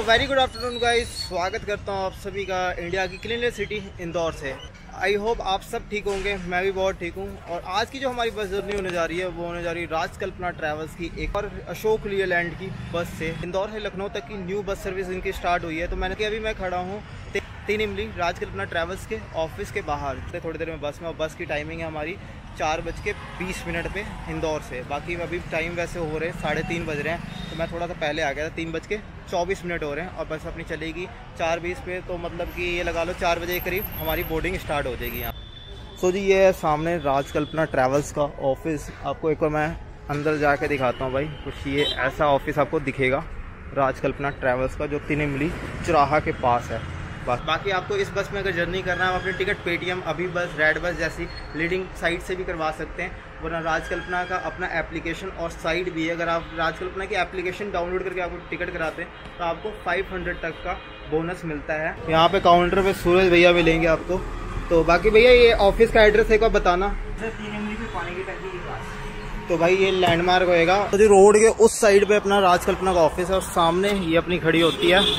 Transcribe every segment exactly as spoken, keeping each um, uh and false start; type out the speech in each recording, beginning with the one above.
Very good afternoon guys, स्वागत करता हूँ आप सभी का इंडिया की क्लीनलेस सिटी इंदौर से। आई होप आप सब ठीक होंगे, मैं भी बहुत ठीक हूँ। और आज की जो हमारी बस जर्नी होने जा रही है वो होने जा रही है राजकल्पना ट्रैवल्स की एक और अशोक लीलैंड की बस से। इंदौर से लखनऊ तक की न्यू बस सर्विस इनकी स्टार्ट हुई है। तो मैंने कि अभी मैं खड़ा हूँ तीन इमली राजकल्पना ट्रैवल्स के ऑफिस के बाहर। थोड़ी देर में बस में, और बस की टाइमिंग है हमारी चार बज के बीस मिनट पे इंदौर से। बाकी अभी टाइम वैसे हो रहे हैं साढ़े तीन बज रहे हैं, तो मैं थोड़ा सा पहले आ गया था, तीन बज के चौबीस मिनट हो रहे हैं। और बस अपनी चलेगी चार बीस पे, तो मतलब कि ये लगा लो चार बजे के करीब हमारी बोर्डिंग स्टार्ट हो जाएगी यहाँ। सो जी ये है सामने राजकल्पना ट्रैवल्स का ऑफिस। आपको एक बार मैं अंदर जाके दिखाता हूँ भाई। कुछ ये ऐसा ऑफिस आपको दिखेगा राजकल्पना ट्रैवल्स का, जो तीन इमली चौराहा के पास है। बस बाकी आपको इस बस में अगर जर्नी करना है, आप अपनी टिकट पेटीएम, अभी बस, रेड बस जैसी लीडिंग साइट से भी करवा सकते हैं। वरना राजकल्पना का अपना एप्लीकेशन और साइट भी है। अगर आप राजकल्पना की एप्लीकेशन डाउनलोड करके आपको टिकट कराते हैं तो आपको पाँच सौ तक का बोनस मिलता है। यहाँ पे काउंटर पे सूरज भैया मिलेंगे आपको। तो बाकी भैया ये ऑफिस का एड्रेस एक बार बताना। तीन इमली पे पानी की टंकी के पास। तो भाई ये लैंडमार्क होएगा, तो जो रोड के उस साइड पे अपना राजकल्पना का ऑफिस है, और सामने ये अपनी खड़ी होती है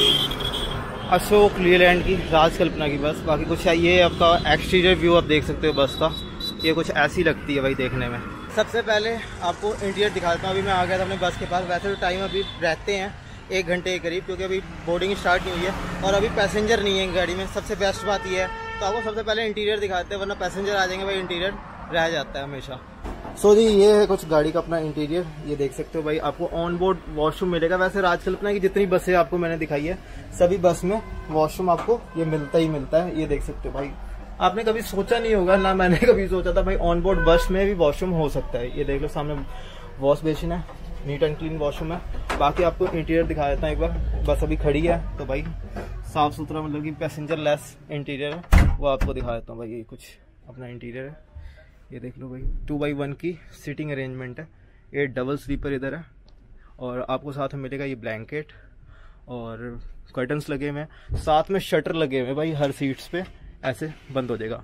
अशोक लीलैंड की राजकल्पना की बस। बाकी कुछ ये आपका एक्सटीरियर व्यू आप देख सकते हो बस का, ये कुछ ऐसी लगती है भाई देखने में। सबसे पहले आपको इंटीरियर दिखा देता हूँ। अभी मैं आ गया था अपने बस के पास। वैसे तो टाइम अभी रहते हैं एक घंटे के करीब, क्योंकि अभी बोर्डिंग स्टार्ट नहीं हुई है और अभी पैसेंजर नहीं है गाड़ी में। सबसे बेस्ट बात यह है। तो आपको सबसे पहले इंटीरियर दिखाते हैं, वरना पैसेंजर आ जाएंगे भाई, इंटीरियर रह जाता है हमेशा। सो जी ये है कुछ गाड़ी का अपना इंटीरियर, ये देख सकते हो भाई। आपको ऑन बोर्ड वॉशरूम मिलेगा। वैसे राजकल्पना की जितनी बसें आपको मैंने दिखाई है, सभी बस में वॉशरूम आपको ये मिलता ही मिलता है। ये देख सकते हो भाई, आपने कभी सोचा नहीं होगा ना, मैंने कभी सोचा था भाई ऑन बोर्ड बस में भी वॉशरूम हो सकता है। ये देख लो सामने वॉश बेसिन है, नीट एंड क्लीन वॉशरूम है। बाकी आपको इंटीरियर दिखा देता हूँ एक बार। बस अभी खड़ी है तो भाई साफ सुथरा, मतलब कि पैसेंजर लेस इंटीरियर है, वो आपको दिखा देता हूँ भाई। ये कुछ अपना इंटीरियर है, ये देख लो भाई। टू बाई वन की सीटिंग अरेंजमेंट है। ये डबल स्लीपर इधर है, और आपको साथ में मिलेगा ये ब्लैंकेट और कर्टन्स लगे हुए हैं। साथ में शटर लगे हुए भाई, हर सीट्स पे ऐसे बंद हो जाएगा।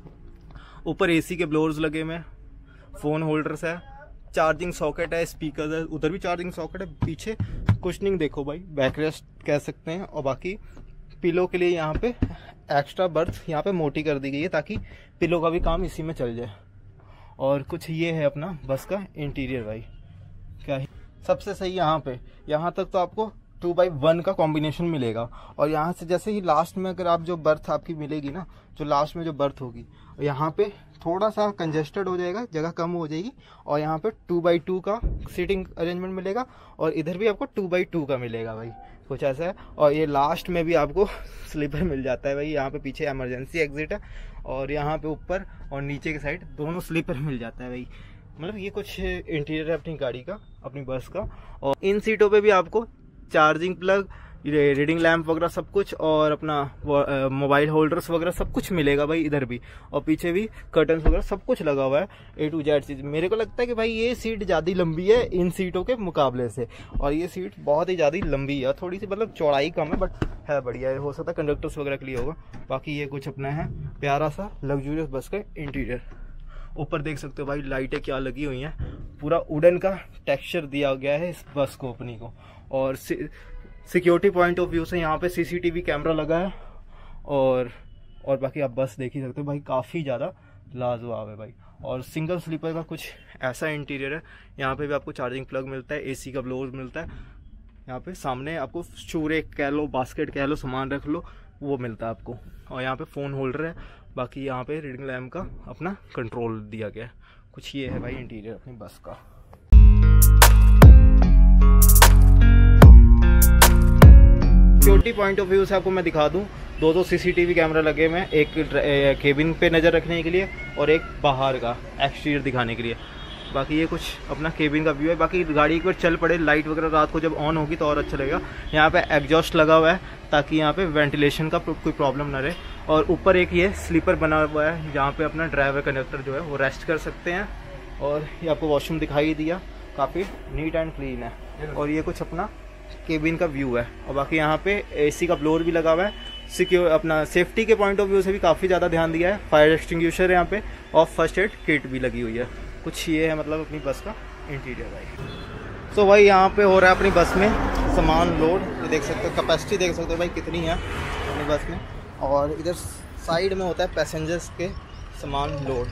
ऊपर एसी के ब्लोअर्स लगे हुए हैं, फोन होल्डर्स है, चार्जिंग सॉकेट है, स्पीकर है, उधर भी चार्जिंग सॉकेट है। पीछे कुशनिंग देखो भाई, बैकरेस्ट कह सकते हैं। और बाकी पिलो के लिए यहाँ पे एक्स्ट्रा बर्थ यहाँ पे मोटी कर दी गई है, ताकि पिलो का भी काम इसी में चल जाए। और कुछ ये है अपना बस का इंटीरियर भाई, क्या है सबसे सही यहाँ पे। यहाँ तक तो आपको टू बाई वन का कॉम्बिनेशन मिलेगा। और यहाँ से जैसे ही लास्ट में अगर आप जो बर्थ आपकी मिलेगी ना, जो लास्ट में जो बर्थ होगी, यहाँ पे थोड़ा सा कंजेस्टेड हो जाएगा, जगह कम हो जाएगी। और यहाँ पे टू बाई टू का सीटिंग अरेंजमेंट मिलेगा, और इधर भी आपको टू बाई टू का मिलेगा भाई, कुछ ऐसा है। और ये लास्ट में भी आपको स्लीपर मिल जाता है भाई। यहाँ पे पीछे इमरजेंसी एग्जिट है, और यहाँ पे ऊपर और नीचे की साइड दोनों स्लीपर मिल जाता है भाई। मतलब ये कुछ इंटीरियर है अपनी गाड़ी का, अपनी बस का। और इन सीटों पे भी आपको चार्जिंग प्लग, रीडिंग लैंप वगैरह सब कुछ, और अपना मोबाइल होल्डर्स वगैरह सब कुछ मिलेगा भाई इधर भी। और पीछे भी कर्टन्स वगैरह सब कुछ लगा हुआ है, ए टू जेड चीज। मेरे को लगता है कि भाई ये सीट ज्यादा लंबी है इन सीटों के मुकाबले से, और ये सीट बहुत ही ज्यादा लंबी है। थोड़ी सी मतलब चौड़ाई कम है, बट है बढ़िया है। हो सकता है कंडक्टर्स वगैरह के लिए होगा। बाकी ये कुछ अपना है प्यारा सा लग्जूरियस बस का इंटीरियर। ऊपर देख सकते हो भाई लाइटें क्या लगी हुई हैं, पूरा वुडन का टेक्सचर दिया गया है इस बस को अपनी को। और सिक्योरिटी पॉइंट ऑफ व्यू से यहाँ पे सीसीटीवी कैमरा लगा है। और और बाकी आप बस देख ही सकते हो भाई, काफ़ी ज़्यादा लाजवाब है भाई। और सिंगल स्लीपर का कुछ ऐसा इंटीरियर है। यहाँ पे भी आपको चार्जिंग प्लग मिलता है, एसी का ब्लोअर मिलता है। यहाँ पे सामने आपको चूरे कह लो, बास्केट कह लो, सामान रख लो, वो मिलता है आपको। और यहाँ पे फ़ोन होल्डर है। बाकी यहाँ पे रीडिंग लैम्प का अपना कंट्रोल दिया गया है। कुछ ये है भाई इंटीरियर अपनी बस का। सिक्योरिटी पॉइंट ऑफ व्यू से आपको मैं दिखा दूं, दो दो सीसीटीवी कैमरा लगे हुए हैं, एक केबिन पे नज़र रखने के लिए और एक बाहर का एक्सटीरियर दिखाने के लिए। बाकी ये कुछ अपना केबिन का व्यू है। बाकी गाड़ी एक बार चल पड़े, लाइट वगैरह रात को जब ऑन होगी तो और अच्छा लगेगा। यहाँ पे एग्जॉस्ट लगा हुआ है, ताकि यहाँ पे वेंटिलेशन का कोई प्रॉब्लम ना रहे। और ऊपर एक ये स्लीपर बना हुआ है, जहाँ पे अपना ड्राइवर कंडक्टर जो है वो रेस्ट कर सकते हैं। और ये आपको वॉशरूम दिखाई दिया, काफ़ी नीट एंड क्लीन है। और ये कुछ अपना केबिन का व्यू है। और बाकी यहाँ पे एसी का ब्लोअर भी लगा हुआ है। सिक्योर अपना सेफ्टी के पॉइंट ऑफ व्यू से भी काफ़ी ज़्यादा ध्यान दिया है। फायर एक्सटिंग्विशर है यहाँ पे, और फर्स्ट एड किट भी लगी हुई है। कुछ ये है मतलब अपनी बस का इंटीरियर भाई। तो भाई यहाँ पे हो रहा है अपनी बस में सामान लोड, ये देख सकते हो कैपेसिटी देख सकते हो भाई कितनी है अपनी बस में। और इधर साइड में होता है पैसेंजर्स के सामान लोड।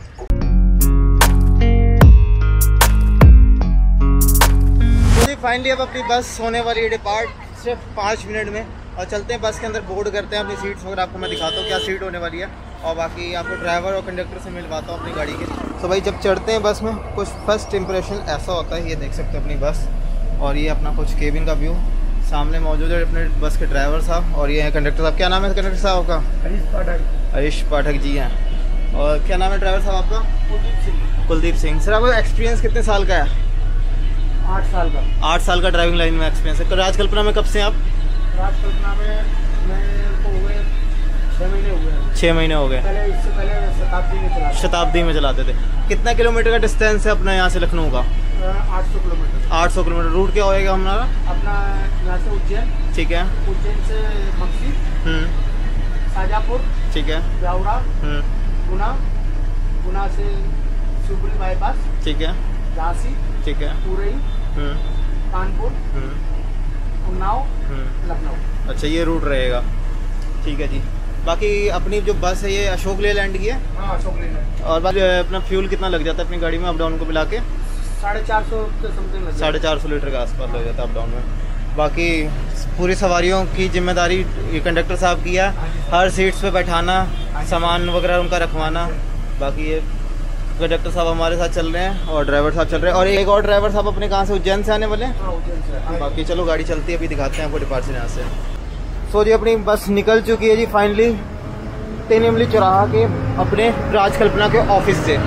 तो जी फाइनली अब अपनी बस होने वाली है डिपार्ट सिर्फ पाँच मिनट में, और चलते हैं बस के अंदर, बोर्ड करते हैं अपनी सीट्स वगैरह, आपको मैं दिखाता हूँ क्या सीट होने वाली है, और बाकी आपको ड्राइवर और कंडक्टर से मिलवाता हूँ अपनी गाड़ी के। तो भाई जब चढ़ते हैं बस में कुछ फर्स्ट इंप्रेशन ऐसा होता है, ये देख सकते हो अपनी बस, और ये अपना कुछ केबिन का व्यू, सामने मौजूद है अपने बस के ड्राइवर साहब, और ये है कंडक्टर साहब। क्या नाम है कंडक्टर साहब का? हरीश पाठक। हरीश पाठक जी हैं। और क्या नाम है ड्राइवर साहब आपका? कुलदीप सिंह। कुलदीप सिंह। सर आपका एक्सपीरियंस कितने साल का है? आठ साल का। आठ साल का ड्राइविंग लाइन में एक्सपीरियंस है। राजकल्पना में कब से आप? राजकल्पना में मैं को हुए छः महीने हुए। छः महीने हो गए। पहले इससे पहले शताब्दी में चलाते शताब्दी में चलाते थे। कितना किलोमीटर का डिस्टेंस है अपना यहाँ से लखनऊ का? आठ सौ किलोमीटर। आठ सौ किलोमीटर। रूट क्या होएगा हमारा? अपना यहाँ से उज्जैन। ठीक है। उज्जैन से मक्सी, शाजापुर, ठीक है, ब्यावरा, गुना, गुना से शिवपुरी बाईपास, ठीक है, झांसी, ठीक है, उरई, कानपुर, उन्नाव, लखनऊ। अच्छा ये रूट रहेगा, ठीक है जी। बाकी अपनी जो बस है ये अशोक लेलैंड की है? हाँ अशोक लेलैंड। और बाकी अपना फ्यूल कितना लग जाता है अपनी गाड़ी में अप डाउन को मिला के? साढ़े चार सौ समथिंग लग साढ़े चार सौ लीटर के आसपास लग जाता है अप डाउन में। बाकी पूरी सवारियों की जिम्मेदारी ये कंडक्टर साहब की है, हर सीट्स पे बैठाना, सामान वगैरह उनका रखवाना। बाकी ये कंडक्टर साहब हमारे साथ चल रहे हैं और ड्राइवर साहब चल रहे हैं, और एक और ड्राइवर साहब अपने कहाँ से, उज्जैन से आने वाले हैं? हाँ उज्जैन से। बाकी चलो गाड़ी चलती है, अभी दिखाते हैं आपको डिपार्चर यहाँ से। सो जी अपनी बस निकल चुकी है जी फाइनली तीन इमली चौराहा के अपने राजकल्पना के ऑफिस से।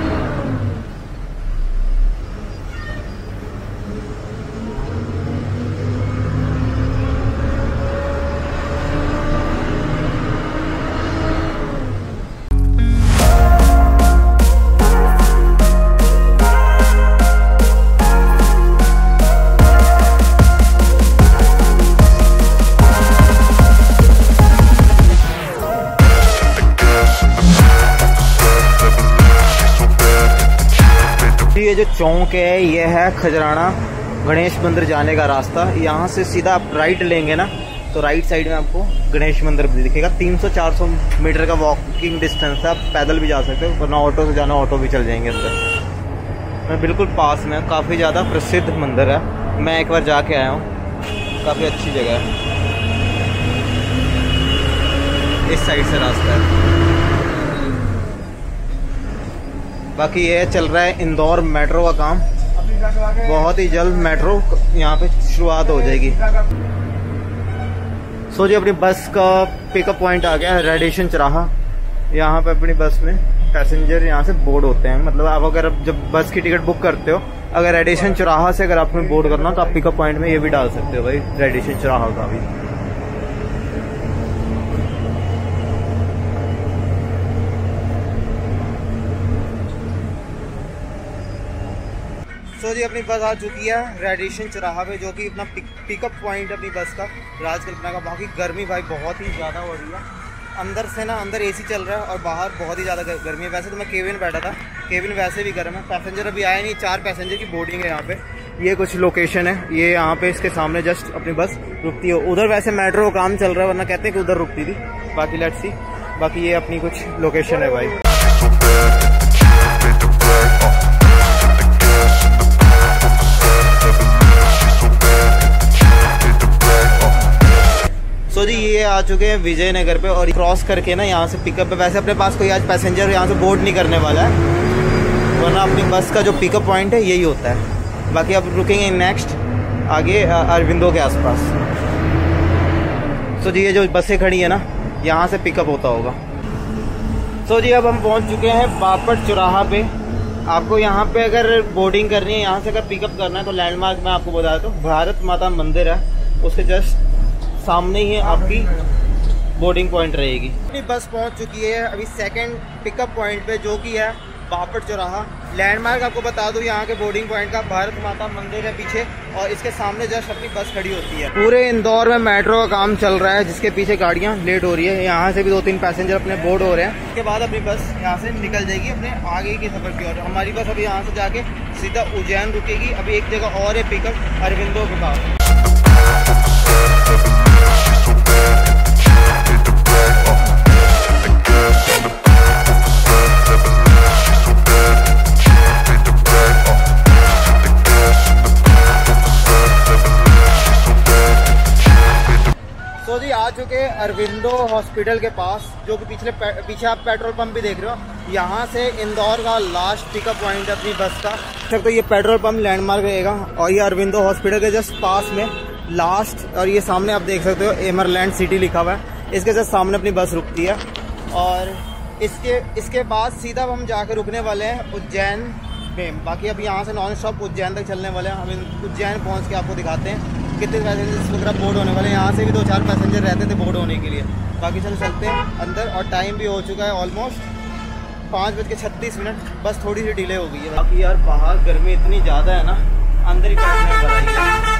ये जो चौक है ये है खजराना गणेश मंदिर जाने का रास्ता। यहाँ से सीधा आप राइट लेंगे ना तो राइट साइड में आपको गणेश मंदिर भी दिखेगा। तीन सौ चार सौ मीटर का वॉकिंग डिस्टेंस है, आप पैदल भी जा सकते हो, वरना ऑटो से जाना ऑटो भी चल जाएंगे अंदर। मैं बिल्कुल पास में, काफ़ी ज़्यादा प्रसिद्ध मंदिर है, मैं एक बार जाके आया हूँ, काफ़ी अच्छी जगह है। इस साइड से रास्ता है। बाकी ये चल रहा है इंदौर मेट्रो का काम, बहुत ही जल्द मेट्रो यहाँ पे शुरुआत हो जाएगी। सो जी अपनी बस का पिकअप पॉइंट आ गया है रेडिएशन चौराहा। यहाँ पे अपनी बस में पैसेंजर यहाँ से बोर्ड होते हैं, मतलब आप अगर जब बस की टिकट बुक करते हो, अगर रेडिएशन चौराहा से अगर आपने बोर्ड करना तो आप पिकअप पॉइंट में ये भी डाल सकते हो भाई, रेडिएशन चौराहा का भी। तो जी अपनी बस आ चुकी है रेडिएशन चौराहा पे, जो कि अपना पिक, पिकअप पॉइंट अपनी बस का राजकल्पना का। बाकी गर्मी भाई बहुत ही ज़्यादा हो रही है, अंदर से ना अंदर एसी चल रहा है और बाहर बहुत ही ज़्यादा गर्मी है। वैसे तो मैं केबिन बैठा था, केबिन वैसे भी गर्म है। पैसेंजर अभी आया नहीं, चार पैसेंजर की बोर्डिंग है यहाँ पे। ये कुछ लोकेशन है, ये यहाँ पे इसके सामने जस्ट अपनी बस रुकती है। उधर वैसे मेट्रो का काम चल रहा है, वरना कहते हैं कि उधर रुकती थी। बाकी लेट्स सी, बाकी ये अपनी कुछ लोकेशन है भाई। तो जी ये आ चुके हैं विजयनगर पे, और क्रॉस करके ना यहाँ से पिकअप पे। वैसे अपने पास कोई आज पैसेंजर यहाँ से बोर्ड नहीं करने वाला है, वरना अपनी बस का जो पिकअप पॉइंट है यही होता है। बाकी अब रुकेंगे नेक्स्ट आगे अरविंदो के आसपास। तो जी ये जो बसें खड़ी है ना, यहाँ से पिकअप होता होगा। तो जी अब हम पहुँच चुके हैं बापट चौराहा पे। आपको यहाँ पे अगर बोर्डिंग करनी है, यहाँ से अगर पिकअप करना है तो लैंडमार्क में आपको बता देता हूँ, भारत माता मंदिर है, उसके जस्ट सामने ही आपकी बोर्डिंग पॉइंट रहेगी। अपनी बस पहुंच चुकी है अभी सेकंड पिकअप पॉइंट पे, जो कि है बापट चौराहा। लैंडमार्क आपको बता दूं यहाँ के बोर्डिंग पॉइंट का, भारत माता मंदिर है पीछे, और इसके सामने जस्ट अपनी बस खड़ी होती है। पूरे इंदौर में मेट्रो का काम चल रहा है, जिसके पीछे गाड़ियाँ लेट हो रही है। यहाँ से भी दो तीन पैसेंजर अपने बोर्ड हो रहे हैं। उसके बाद अपनी बस यहाँ से निकल जाएगी अपने आगे के सफर की ओर। हमारी बस अभी यहाँ से जाके सीधा उज्जैन रुकेगी। अभी एक जगह और है पिकअप, अरविंदो के पास। सो जी आ चुके अरविंदो हॉस्पिटल के पास, जो कि पिछले पीछे आप पेट्रोल पंप भी देख रहे हो। यहाँ से इंदौर का लास्ट पिकअप पॉइंट है अपनी बस का। सर तो ये पेट्रोल पंप लैंडमार्क रहेगा और ये अरविंदो हॉस्पिटल के जस्ट पास में लास्ट, और ये सामने आप देख सकते हो एमरलैंड सिटी लिखा हुआ है, इसके जस्ट सामने अपनी बस रुकती है। और इसके इसके बाद सीधा हम जाके रुकने वाले हैं उज्जैन में। बाकी अब यहाँ से नॉन स्टॉप उज्जैन तक चलने वाले हैं। हम उज्जैन पहुँच के आपको दिखाते हैं कितने पैसेंजर्स वगैरह बोर्ड होने वाले हैं। यहाँ से भी दो चार पैसेंजर रहते थे बोर्ड होने के लिए। बाकी चलो चलते हैं अंदर, और टाइम भी हो चुका है ऑलमोस्ट पाँच बज के छत्तीस मिनट, बस थोड़ी सी डिले हो गई है। बाकी यार बाहर गर्मी इतनी ज़्यादा है ना, अंदर ही बैठने वाला है।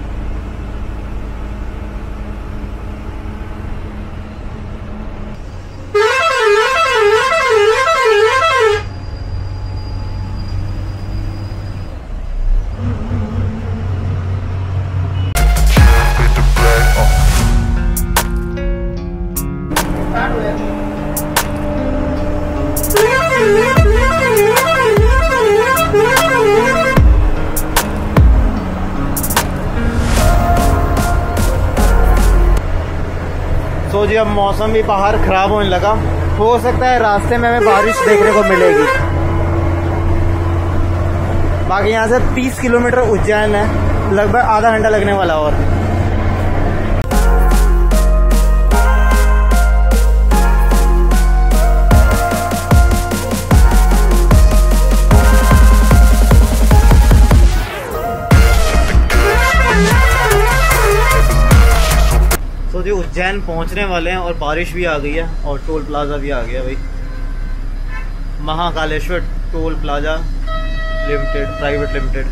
तो जी अब मौसम भी बाहर ख़राब होने लगा, हो सकता है रास्ते में हमें बारिश देखने को मिलेगी। बाकी यहाँ से तीस किलोमीटर उज्जैन है, लगभग आधा घंटा लगने वाला। और तो जी उज्जैन पहुंचने वाले हैं और बारिश भी आ गई है और टोल प्लाजा भी आ गया भाई। Mahakaleshwar toll plaza limited private limited.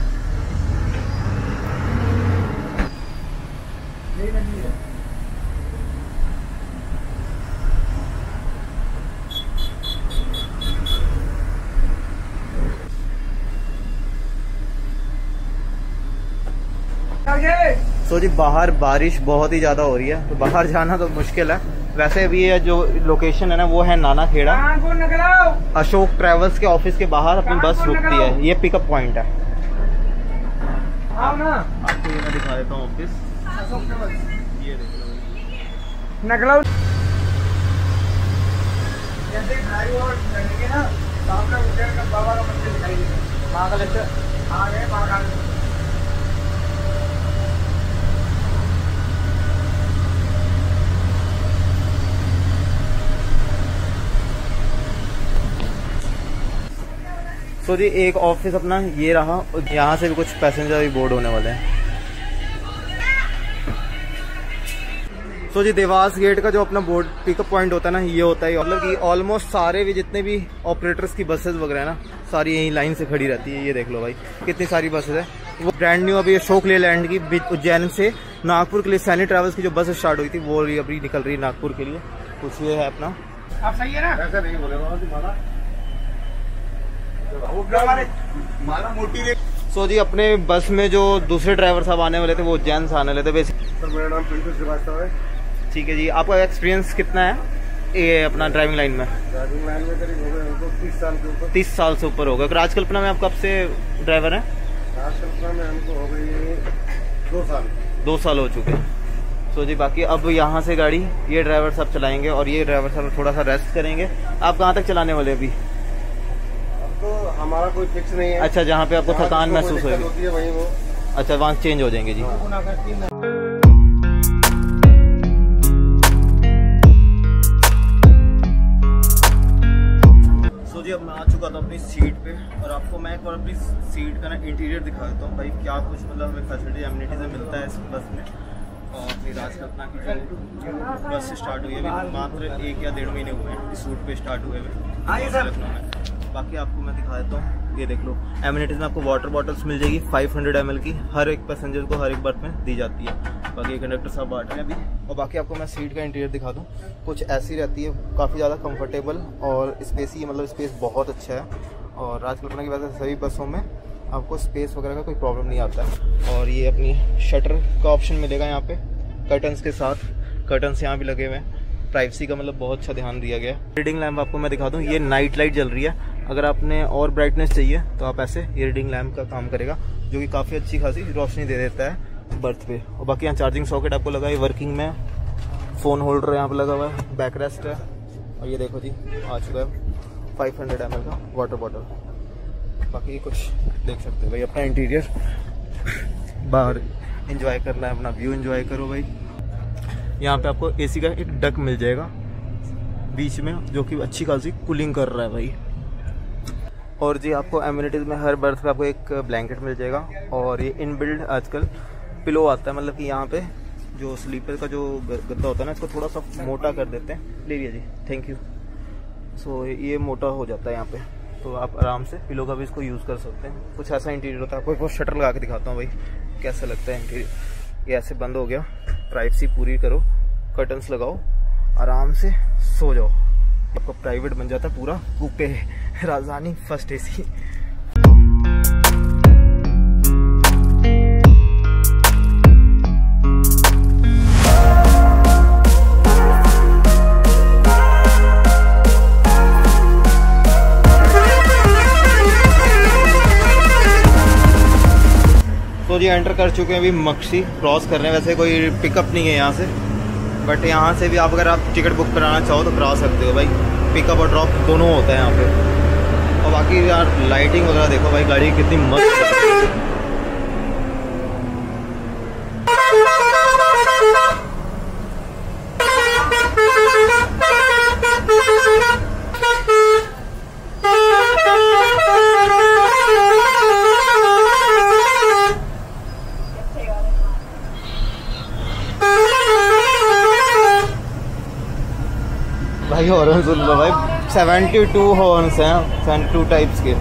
तो जी बाहर बारिश बहुत ही ज़्यादा हो रही है, तो बाहर जाना तो मुश्किल है। वैसे भी ये जो लोकेशन है ना वो है नाना खेड़ा। अशोक ट्रेवल्स के ऑफिस के बाहर अपनी बस रुकती है, ये पिकअप पॉइंट है। आपको ये मैं दिखा देता हूँ ऑफिस, ये देख लो। जैसे ना सामने उज्जैन का बाबा का मंदिर दिखाई देगा, महाकालेश्वर आ गए महाकालेश्वर। तो जी एक ऑफिस अपना ये रहा, यहाँ से भी कुछ पैसेंजर भी बोर्ड होने वाले हैं। तो जी देवास गेट का जो अपना बोर्ड पिकअप पॉइंट होता है ना, ये होता है। मतलब कि ऑलमोस्ट सारे भी जितने भी ऑपरेटर्स की बसेस वगैरह ना, सारी यहीं लाइन से खड़ी रहती है। ये देख लो भाई कितनी सारी बसेस है। वो ब्रांड न्यू अभी अशोक लेलैंड की उज्जैन से नागपुर के लिए सैनी ट्रेवल्स की जो बस स्टार्ट हुई थी वो अभी निकल रही है नागपुर के लिए। कुछ ये है अपना। आप सही है ना, ऐसा नहीं बोले सो जी अपने बस में जो दूसरे ड्राइवर साहब आने वाले थे वो उज्जैन से आने वाले थे बेसिक। सर मेरा नाम प्रिंस श्रीवास्तव है। ठीक है जी, आपका एक्सपीरियंस कितना है ये अपना ड्राइविंग लाइन में? ड्राइविंग लाइन में करीब हो गए तीस साल के ऊपर। तीस साल से ऊपर हो गया। राजकल्पना में आप कब से ड्राइवर हैं? राजकल्पना में हमको हो गई दो साल दो साल हो चुके हैं। सो जी बाकी अब यहाँ से गाड़ी ये ड्राइवर साहब चलाएंगे और ये ड्राइवर साहब थोड़ा सा रेस्ट करेंगे। आप कहाँ तक चलाने वाले अभी? तो हमारा कोई फिक्स नहीं है। अच्छा, जहाँ पे आपको थकान महसूस होगी वहीं वो। अच्छा, वहाँ चेंज हो जाएंगे जी। सो जी अब मैं आ चुका था अपनी सीट पे और आपको मैं एक बार अपनी सीट का ना इंटीरियर दिखा देता हूँ भाई, क्या कुछ मतलब हमें फैसिलिटी एमिनिटीज मिलता है इस बस में। और अपनी राजकल्पना की जो बस स्टार्ट हुई है अभी मात्र एक या डेढ़ महीने हुए हैं इस रूट पे स्टार्ट हुए हुए लखनऊ में। बाकी आपको मैं दिखा देता हूँ, ये देख लो एमिनिटीज में आपको वाटर बॉटल्स मिल जाएगी पाँच सौ एम एल की, हर एक पैसेंजर को हर एक बर्थ में दी जाती है। बाकी कंडक्टर साहब बांट रहे हैं अभी। और बाकी आपको मैं सीट का इंटीरियर दिखा दूँ, कुछ ऐसी रहती है, काफ़ी ज़्यादा कंफर्टेबल और स्पेसी, मतलब स्पेस बहुत अच्छा है। और राजकल्पना की वजह से सभी बसों में आपको स्पेस वगैरह का कोई प्रॉब्लम नहीं आता है। और ये अपनी शटर का ऑप्शन मिलेगा यहाँ पे कर्टन्स के साथ, कर्टन्स यहाँ भी लगे हुए हैं। प्राइवेसी का मतलब बहुत अच्छा ध्यान दिया गया है। रीडिंग लैम्प आपको मैं दिखा दूँ, ये नाइट लाइट जल रही है। अगर आपने और ब्राइटनेस चाहिए तो आप ऐसे ये रीडिंग लैम्प का काम करेगा, जो कि काफ़ी अच्छी खासी रोशनी दे देता है बर्थ पे। और बाकी यहाँ चार्जिंग सॉकेट आपको लगा है वर्किंग में, फ़ोन होल्डर यहाँ पे लगा हुआ है, बैक रेस्ट है। और ये देखो जी आ चुका है फाइव हंड्रेड एम एल का वाटर बॉटल। बाकी कुछ देख सकते हो भाई, अपना इंटीरियर बाहर एंजॉय करना है, अपना व्यू एंजॉय करो भाई। यहाँ पे आपको एसी का एक डक मिल जाएगा बीच में, जो कि अच्छी खासी कूलिंग कर रहा है भाई। और जी आपको एम्यूनिटीज़ में हर बर्थ पे आपको एक ब्लैंकेट मिल जाएगा। और ये इनबिल्ड आजकल पिलो आता है, मतलब कि यहाँ पे जो स्लीपर का जो गद्दा होता है ना, इसको थोड़ा सा मोटा कर देते हैं। ले लिया जी, थैंक यू। सो ये मोटा हो जाता है यहाँ पे, तो आप आराम से पिलो का भी इसको यूज़ कर सकते हैं। कुछ ऐसा इंटीरियर होता है, आपको एक शटर लगा के दिखाता हूँ भाई कैसा लगता है इंटीरियर। ये ऐसे बंद हो गया, प्राइवेसी पूरी करो, कर्टन्स लगाओ, आराम से सो जाओ, आपका प्राइवेट बन जाता है पूरा कूपे राजधानी फर्स्ट एसी। तो जी एंटर कर चुके हैं, अभी मक्सी क्रॉस कर रहे हैं। वैसे कोई पिकअप नहीं है यहाँ से, बट यहाँ से भी आप अगर आप टिकट बुक कराना चाहो तो करा सकते हो भाई। पिकअप और ड्रॉप दोनों होता है यहाँ पे। और बाकी यार लाइटिंग वगैरह देखो भाई, गाड़ी कितनी मस्त है। भाई हॉर्न सुन लो भाई, सेवेंटी टू हॉर्न्स हैं, सेवेंटी टू टाइप्स के।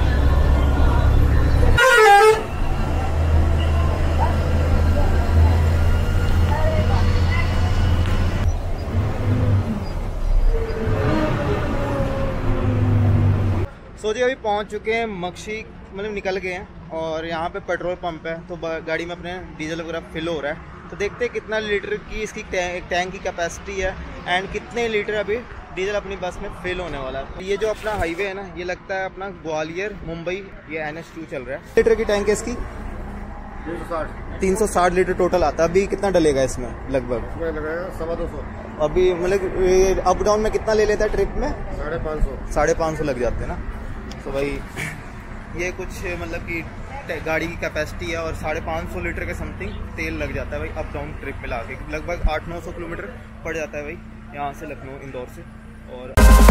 सो जी अभी पहुंच चुके हैं मक्सी, मतलब निकल गए हैं। और यहाँ पे पेट्रोल पंप है, तो गाड़ी में अपने डीजल वगैरह फिल हो रहा है। तो देखते हैं कितना लीटर की इसकी टैंक, टैंक की कैपेसिटी है एंड कितने लीटर अभी डीजल अपनी बस में फिल होने वाला है। ये जो अपना हाईवे है ना, ये लगता है अपना ग्वालियर मुंबई, ये एन एच टू चल रहा है। लीटर की टैंक है इसकी तीन सौ साठ लीटर टोटल आता है। अभी कितना डलेगा इसमें लगभग? सवा दो सौ। अभी मतलब अप डाउन में कितना ले लेता है ट्रिप में? साढ़े पाँच सौ साढ़े पाँच सौ लग जाते हैं ना। तो भाई ये कुछ मतलब कि गाड़ी की कैपेसिटी है, और साढ़े पाँच सौ लीटर के समथिंग तेल लग जाता है भाई अप डाउन ट्रिप में लाके। लगभग आठ नौ सौ किलोमीटर पड़ जाता है भाई यहाँ से लखनऊ इंदौर से। और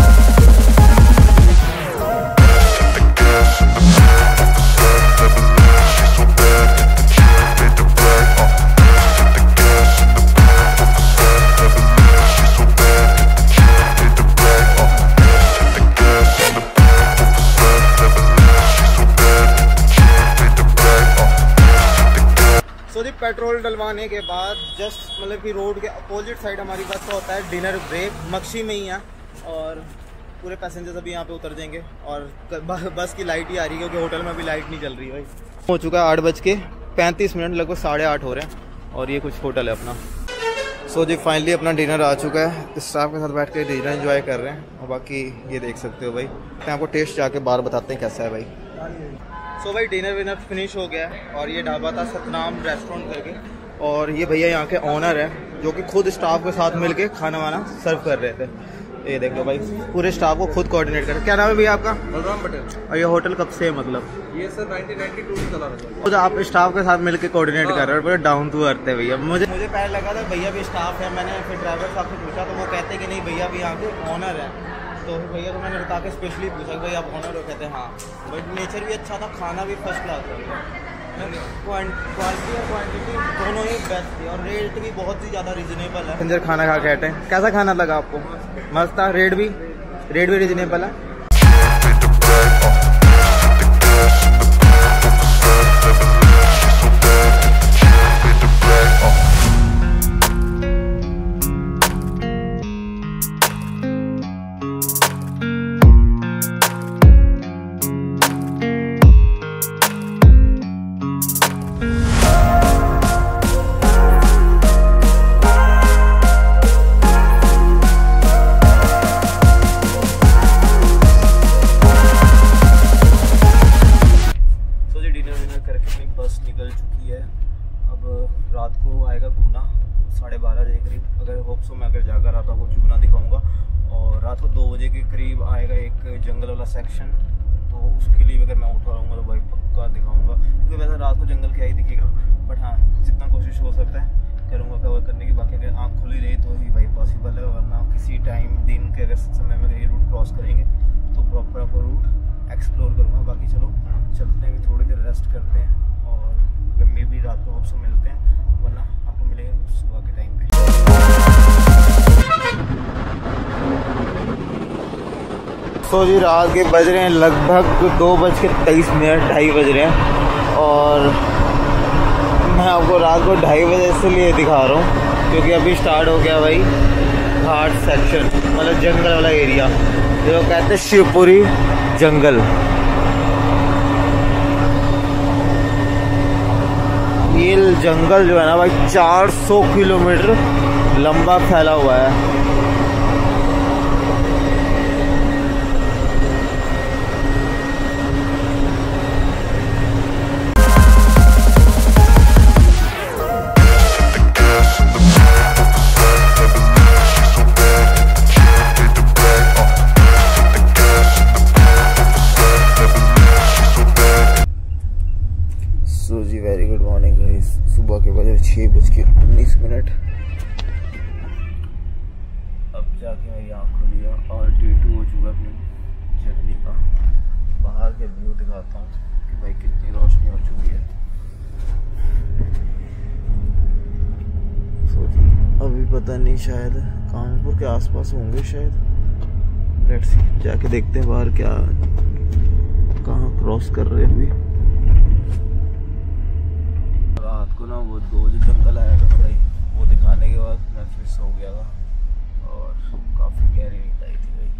पेट्रोल डलवाने के बाद जस्ट मतलब कि रोड के अपोजिट साइड हमारी बस का होता है डिनर ब्रेक, मक्सी में ही है। और पूरे पैसेंजर्स अभी यहाँ पे उतर जाएंगे। और बस की लाइट ही आ रही है, क्योंकि होटल में अभी लाइट नहीं चल रही भाई। हो चुका है आठ बज के पैंतीस मिनट, लगभग साढ़े आठ हो रहे हैं। और ये कुछ होटल है अपना। सो जी फाइनली अपना डिनर आ चुका है, स्टाफ के साथ बैठ के डिनर एंजॉय कर रहे हैं। और बाकी ये देख सकते हो भाई, मैं आपको टेस्ट जाके बाहर बताते हैं कैसा है भाई। सो so भाई डिनर विनर फिनिश हो गया है। और ये ढाबा था सतनाम रेस्टोरेंट करके, और ये भैया यहाँ के ऑनर है, जो कि खुद स्टाफ के साथ मिलके खाना वाना सर्व कर रहे थे। ये देख लो भाई, पूरे स्टाफ को खुद कोऑर्डिनेट कर। क्या नाम है भैया आपका? बलराम पटेल। और ये होटल कब से है मतलब? ये सर नाइनटीन नाइंटी टू में चला रहा है। खुद आप स्टाफ के साथ मिलके कोऑर्डिनेट कर रहे हो, पूरे डाउन टू अर्थ है भैया। मुझे मुझे पहले लगा था भैया भी स्टाफ है, मैंने फिर ड्राइवर साहब से पूछा तो वो कहते कि नहीं भैया भी यहाँ के ऑनर है। तो भैया को मैंने बता के स्पेशली पूछा भाई आप ऑनर हो? कहते हैं हाँ। बट नेचर भी अच्छा था, खाना भी फर्स्ट क्लास था, क्वालिटी और क्वांटिटी दोनों ही बेस्ट थी। और रेट भी बहुत ही ज़्यादा रिजनेबल है। पंजर खाना खा के हटे, कैसा खाना लगा आपको? मस्त था। रेट भी रेट भी रिजनेबल है। साढ़े बारह बजे के करीब। अगर होप सो मैं अगर जाकर रहा था वो चुगना दिखाऊंगा। और रात को दो बजे के करीब आएगा एक जंगल वाला सेक्शन, तो उसके लिए अगर मैं उठा रहूँगा तो भाई पक्का दिखाऊंगा, क्योंकि वैसे रात को जंगल क्या ही दिखेगा, बट हाँ जितना कोशिश हो सकता है करूँगा कवर करने की। बाकी अगर आँख खुली रही तो ही भाई पॉसिबल है, वरना किसी टाइम दिन के अगर समय में ये रूट क्रॉस करेंगे तो प्रॉपर आपको रूट एक्सप्लोर करूँगा। बाकी चलो चलते हैं, थोड़ी देर रेस्ट करते हैं और अगर मे भी रात को होप सो मिलते हैं, वरना आपको मिलेंगे सुबह के टाइम पे। तो जी रात के बज रहे हैं लगभग दो बज के तेईस मिनट ढाई बज रहे हैं, और मैं आपको रात को ढाई बजे इसलिए दिखा रहा हूँ क्योंकि अभी स्टार्ट हो गया भाई घाट सेक्शन, मतलब जंगल वाला एरिया जो कहते हैं शिवपुरी जंगल। ये जंगल जो है ना भाई चार सौ किलोमीटर लंबा फैला हुआ है। सो जी वेरी गुड मॉर्निंग गाइस, सुबह के बजे छः बज के उन्नीस मिनट। अब जाके मेरी आँख खुली है और डे टू हो चुका अपनी जर्नी का। बाहर के व्यू दिखाता हूँ कि भाई कितनी रोशनी हो चुकी है। सो जी अभी पता नहीं, शायद कानपुर के आसपास होंगे शायद। लेट्स सी, जाके देखते हैं बाहर क्या कहाँ क्रॉस कर रहे हैं अभी। को ना वो दो जो जंगल आया था भाई, वो दिखाने के बाद मैं फिर सो गया था और काफ़ी गहरी नींद आई थी भाई।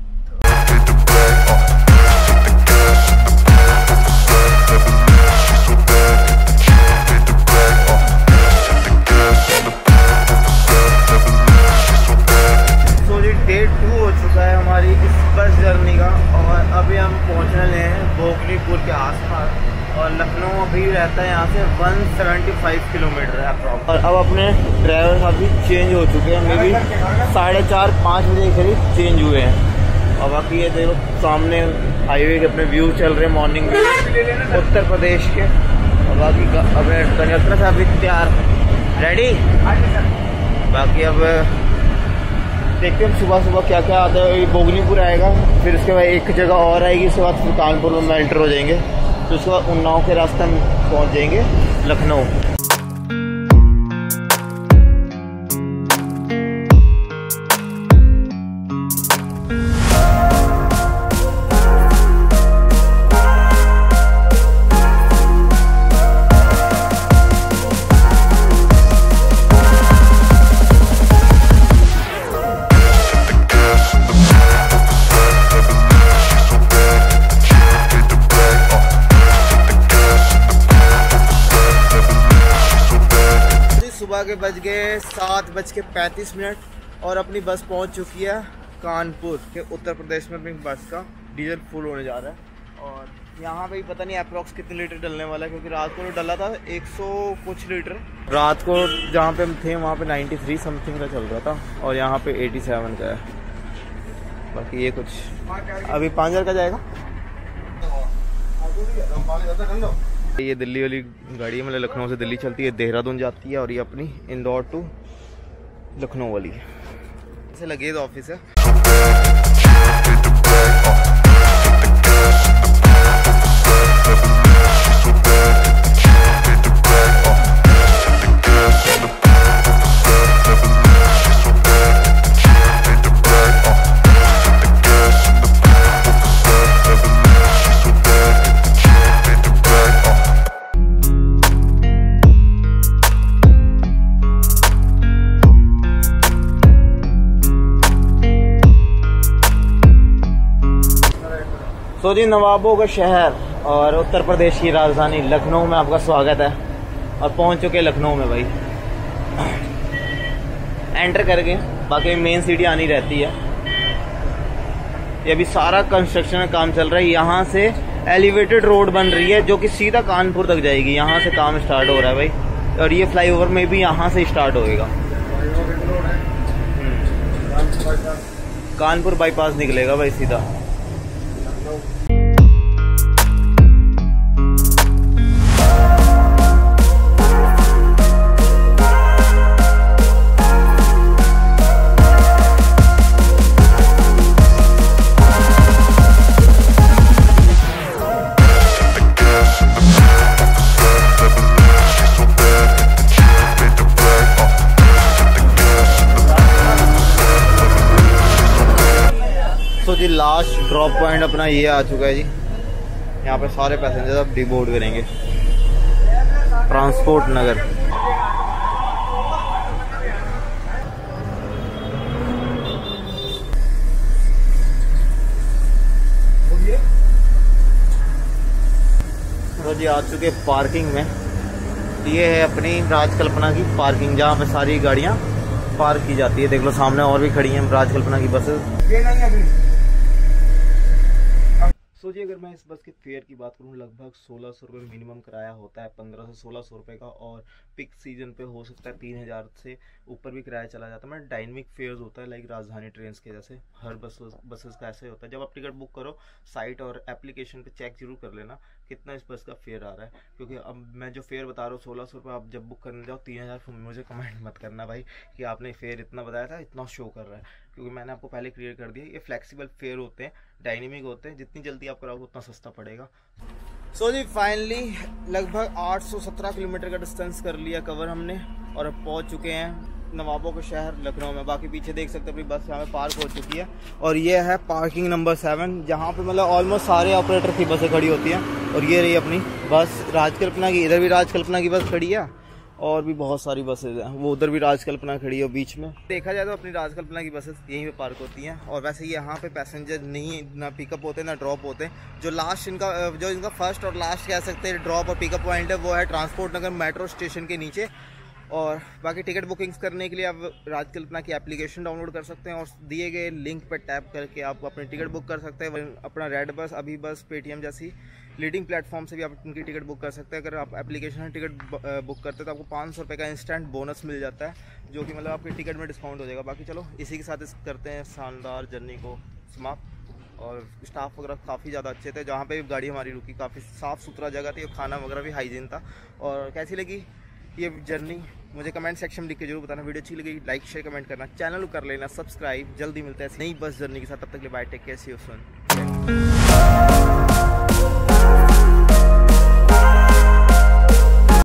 तो जी डे टू हो चुका है हमारी इस बस जर्नी का, और अभी हम पहुँचने लगे हैं भोगनीपुर के आसपास, और लखनऊ अभी रहता है यहाँ से एक सौ पचहत्तर किलोमीटर है अप्रॉक्स। और अब अपने ड्राइवर अभी चेंज हो चुके हैं, मे बी साढ़े चार पाँच बजे के करीब चेंज हुए हैं। और बाकी ये देखो सामने हाईवे के अपने व्यू चल रहे हैं, मॉर्निंग व्यू उत्तर प्रदेश के। और बाकी अपने कंडक्टर साहब भी तैयार रेडी। बाकी अब देखते हैं सुबह सुबह क्या क्या आता है। भोगनीपुर आएगा, फिर उसके बाद एक जगह और आएगी, उसके बाद फिर कानपुर में एंटर हो जाएंगे, तो उसके बाद उन्नाव के रास्ते में पहुंच जाएंगे लखनऊ। के बज गए सात बज के पैंतीस मिनट, और अपनी बस पहुंच चुकी है कानपुर के उत्तर प्रदेश में। अपनी बस का डीजल फुल होने जा रहा है, और यहाँ पे पता नहीं अप्रॉक्स कितने लीटर डलने वाला है, क्योंकि रात को डला था एक सौ कुछ लीटर। रात को जहाँ पे हम थे वहाँ पे तिरानवे समथिंग का चल रहा था, और यहाँ पे सत्तासी का है। बाकी ये कुछ अभी पाँच हज़ार का जाएगा। ये दिल्ली वाली गाड़ी है, मतलब लखनऊ से दिल्ली चलती है, देहरादून जाती है, और ये अपनी इंदौर टू लखनऊ वाली है। ऐसे लगे तो ऑफिस है। तो जी नवाबों का शहर और उत्तर प्रदेश की राजधानी लखनऊ में आपका स्वागत है, और पहुंच चुके लखनऊ में भाई एंटर करके। बाकी मेन सिटी आनी रहती है। ये अभी सारा कंस्ट्रक्शन का काम चल रहा है। यहाँ से एलिवेटेड रोड बन रही है जो कि सीधा कानपुर तक जाएगी। यहाँ से काम स्टार्ट हो रहा है भाई, और ये फ्लाईओवर में भी यहाँ से स्टार्ट होएगा। कानपुर बाईपास निकलेगा भाई सीधा। तो जी लास्ट ड्रॉप पॉइंट अपना ये आ चुका है जी। यहाँ पे सारे पैसेंजर अब डिबोर्ड करेंगे ट्रांसपोर्ट नगर। तो जी आ चुके पार्किंग में। ये है अपनी राजकल्पना की पार्किंग, जहाँ पे सारी गाड़ियाँ पार्क की जाती है। देख लो सामने और भी खड़ी हैं राजकल्पना की बसेस। सो जी अगर मैं इस बस के फेयर की बात करूँ, लगभग सोलह सौ रुपये मिनिमम किराया होता है, पंद्रह से सोलह सौ रुपये का, और पिक सीजन पे हो सकता है तीन हज़ार से ऊपर भी किराया चला जाता है। मतलब डायनेमिक फेयर्स होता है, लाइक राजधानी ट्रेन्स के जैसे हर बस बसेस का ऐसे होता है। जब आप टिकट बुक करो साइट और एप्लीकेशन पे चेक जरूर कर लेना कितना इस बस का फेयर आ रहा है, क्योंकि अब मैं जो फेयर बता रहा हूँ सोलह सौ रुपये, आप जब बुक करने जाओ तीन हज़ार मुझे कमेंट मत करना भाई कि आपने फेयर इतना बताया था इतना शो कर रहा है, क्योंकि मैंने आपको पहले क्लियर कर दिया। ये फ्लेक्सिबल फेयर होते हैं, डायनेमिक होते हैं, जितनी जल्दी आप कराओगे उतना सस्ता पड़ेगा। सो जी फाइनली लगभग आठ सौ सत्रह किलोमीटर का डिस्टेंस कर लिया कवर हमने, और अब पहुंच चुके हैं नवाबों के शहर लखनऊ में। बाकी पीछे देख सकते हैं अपनी बस यहाँ पे पार्क हो चुकी है, और ये है पार्किंग नंबर सेवन, जहाँ पे मतलब ऑलमोस्ट सारे ऑपरेटर की बसें खड़ी होती हैं। और ये रही अपनी बस राजकल्पना की, इधर भी राजकल्पना की बस खड़ी है, और भी बहुत सारी बसेज हैं, वो उधर भी राजकल्पना खड़ी है बीच में। देखा जाए तो अपनी राजकल्पना की बसेस यहीं पे पार्क होती हैं। और वैसे यहाँ पे पैसेंजर नहीं ना पिकअप होते ना ड्रॉप होते। जो लास्ट इनका जो इनका फर्स्ट और लास्ट कह सकते हैं ड्रॉप और पिकअप पॉइंट है, वो है ट्रांसपोर्ट नगर मेट्रो स्टेशन के नीचे। और बाकी टिकट बुकिंग्स करने के लिए आप राजकल्पना की एप्लीकेशन डाउनलोड कर सकते हैं, और दिए गए लिंक पर टैप करके आप अपनी टिकट बुक कर सकते हैं। अपना रेड बस, अभी बस, पेटीएम जैसी लीडिंग प्लेटफॉर्म से भी आप उनकी टिकट बुक कर सकते हैं। अगर आप एप्लीकेशन टिकट बुक करते हैं तो आपको पाँच सौ रुपये का इंस्टेंट बोनस मिल जाता है, जो कि मतलब आपकी टिकट में डिस्काउंट हो जाएगा। बाकी चलो इसी के साथ इस करते हैं शानदार जर्नी को समाप्त। और स्टाफ वगैरह काफ़ी ज़्यादा अच्छे थे, जहाँ पे भी गाड़ी हमारी रुकी काफ़ी साफ़ सुथरा जगह थी, और खाना वगैरह भी हाइजीन था। और कैसी लगी ये जर्नी मुझे कमेंट सेक्शन में लिख के जरूर बताना। वीडियो अच्छी लगी लाइक शेयर कमेंट करना, चैनल को कर लेना सब्सक्राइब। जल्दी मिलते हैं नई बस जर्नी के साथ, तब तक के लिए bye, take care, see you soon.